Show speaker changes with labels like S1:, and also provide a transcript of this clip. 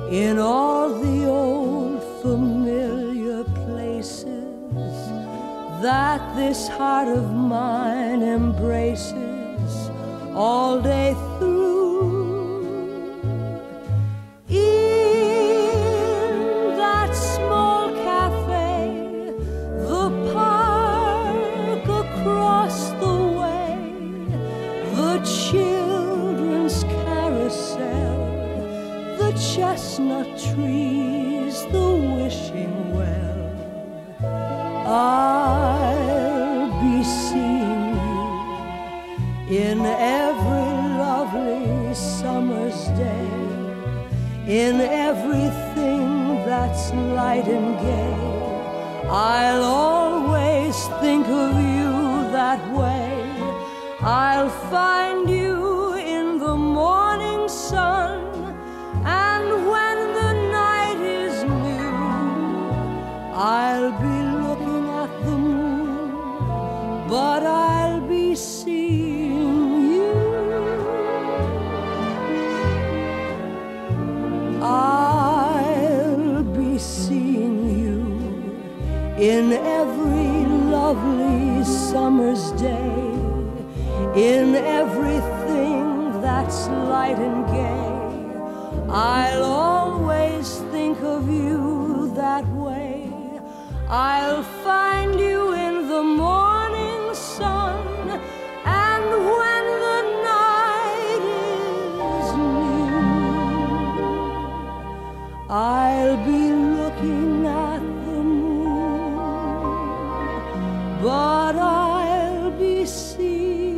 S1: in all the old familiar places that this heart of mine embraces all day through. In that small cafe, the park across the way, the children's carousel, the chestnut trees, the wishing well, I'll be seeing you in every lovely summer's day, in everything that's light and gay. I'll always think of you that way. I'll find you in the morning sun, and when the night is new, I'll be looking at the moon, but I'll be seeing you. I'll be seeing you in every lovely summer's day, in everything that's light and gay. I'll always think of you that way. I'll find you in the morning sun, and when the night is new, I'll be looking at the moon, but I'll be seeing